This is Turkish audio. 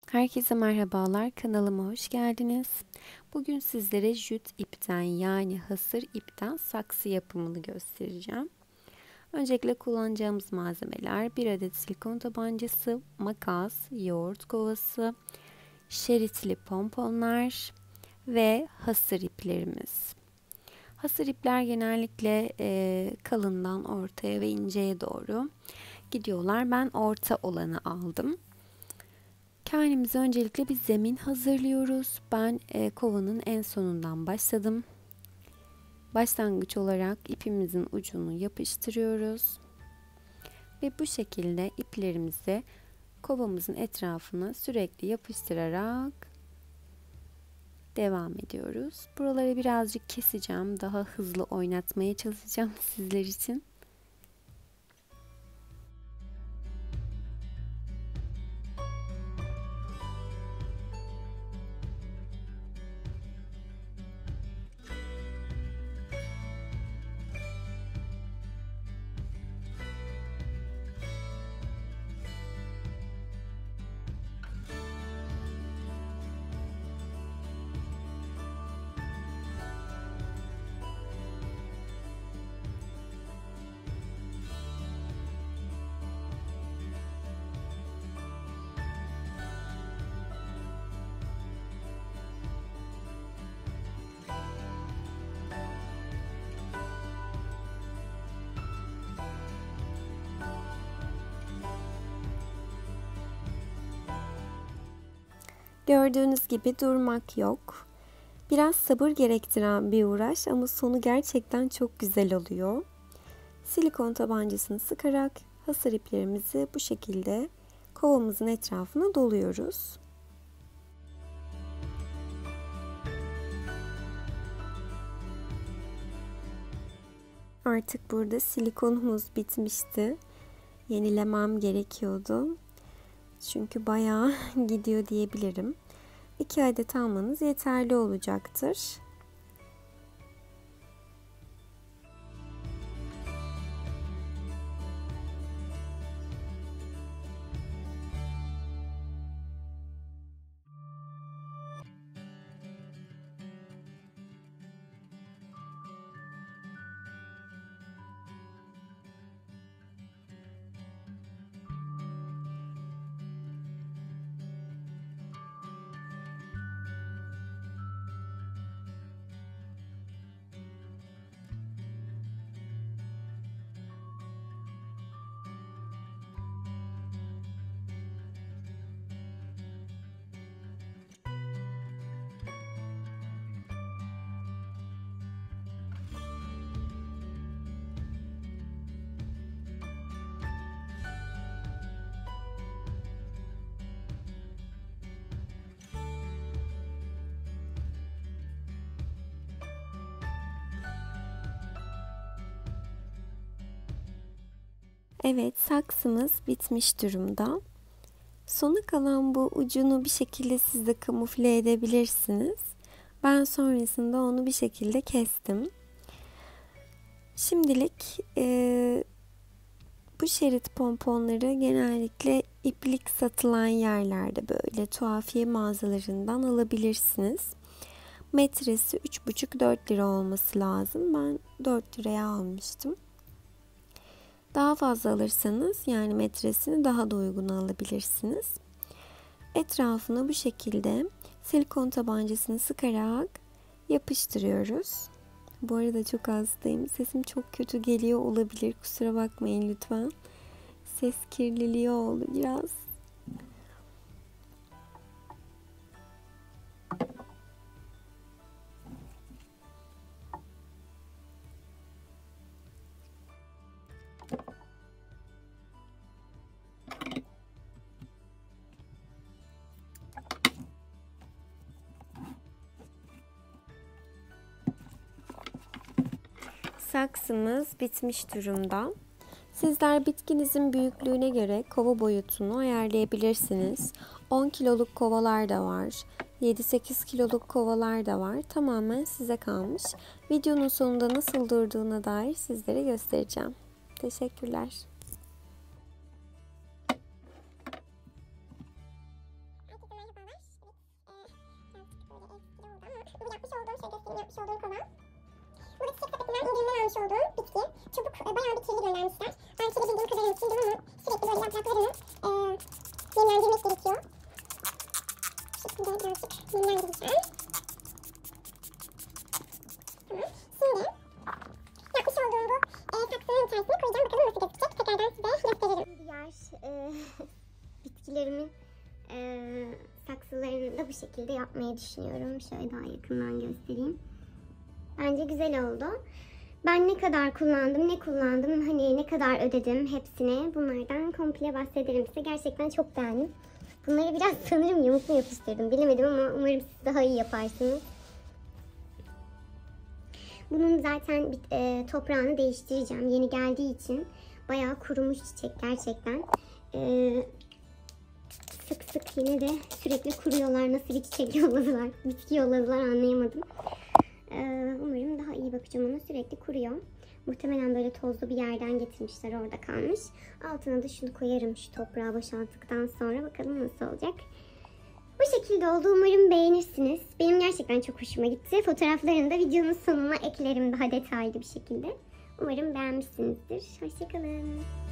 Herkese merhabalar, kanalıma hoş geldiniz. Bugün sizlere jüt ipten yani hasır ipten saksı yapımını göstereceğim. Öncelikle kullanacağımız malzemeler 1 adet silikon tabancası, makas, yoğurt kovası, şeritli pomponlar ve hasır iplerimiz. Hasır ipler genellikle kalından ortaya ve inceye doğru gidiyorlar. Ben orta olanı aldım. Kendimize öncelikle bir zemin hazırlıyoruz. Ben kovanın en sonundan başladım. Başlangıç olarak ipimizin ucunu yapıştırıyoruz. Ve bu şekilde iplerimizi kovamızın etrafına sürekli yapıştırarak devam ediyoruz. Buraları birazcık keseceğim. Daha hızlı oynatmaya çalışacağım sizler için. Gördüğünüz gibi durmak yok. Biraz sabır gerektiren bir uğraş ama sonu gerçekten çok güzel oluyor. Silikon tabancasını sıkarak hasır iplerimizi bu şekilde kovamızın etrafına doluyoruz. Artık burada silikonumuz bitmişti. Yenilemem gerekiyordu. Çünkü bayağı gidiyor diyebilirim. 2 adet almanız yeterli olacaktır. Evet, saksımız bitmiş durumda. Sona kalan bu ucunu bir şekilde siz de kamufle edebilirsiniz. Ben sonrasında onu bir şekilde kestim. Şimdilik bu şerit pomponları genellikle iplik satılan yerlerde böyle tuhafiye mağazalarından alabilirsiniz. Metresi 3,5-4 lira olması lazım. Ben 4 liraya almıştım. Daha fazla alırsanız yani metresini daha da uygun alabilirsiniz. Etrafını bu şekilde silikon tabancasını sıkarak yapıştırıyoruz. Bu arada çok hastayım. Sesim çok kötü geliyor olabilir. Kusura bakmayın lütfen. Ses kirliliği oldu biraz. Saksımız bitmiş durumda. Sizler bitkinizin büyüklüğüne göre kova boyutunu ayarlayabilirsiniz. 10 kiloluk kovalar da var. 7-8 kiloluk kovalar da var. Tamamen size kalmış. Videonun sonunda nasıl durduğuna dair sizlere göstereceğim. Teşekkürler. görmüş olduğum bitki. Çabuk bayağı bir kirli göndermişler. Ben silebildiğim kadarını sildim ama sürekli böyle yapraklarını nemlendirmek gerekiyor. Bu şekilde birazcık nemlendireceğim. Tamam. Şimdi yapmış olduğum bu saksının içerisine koyacağım. Bakalım nasıl gözükecek. Tekrardan size gösteririm. Diğer bitkilerimin saksılarını da bu şekilde yapmayı düşünüyorum. Şöyle daha yakından göstereyim. Bence güzel oldu. Ben ne kadar kullandım, ne kullandım, hani ne kadar ödedim hepsine, bunlardan komple bahsederim size. Gerçekten çok beğendim. Bunları biraz sanırım yamuk mu yapıştırdım bilemedim ama umarım siz daha iyi yaparsınız. Bunun zaten toprağını değiştireceğim. Yeni geldiği için bayağı kurumuş çiçek gerçekten. Sık sık yine de sürekli kuruyorlar. Nasıl bir çiçek yolladılar, bitki yolladılar anlayamadım. Umarım daha iyi bakacağım, ona sürekli kuruyor. Muhtemelen böyle tozlu bir yerden getirmişler, orada kalmış. Altına da şunu koyarım şu toprağı boşalttıktan sonra, bakalım nasıl olacak. Bu şekilde oldu, umarım beğenirsiniz. Benim gerçekten çok hoşuma gitti. Fotoğraflarını da videonun sonuna eklerim daha detaylı bir şekilde. Umarım beğenmişsinizdir. Hoşçakalın.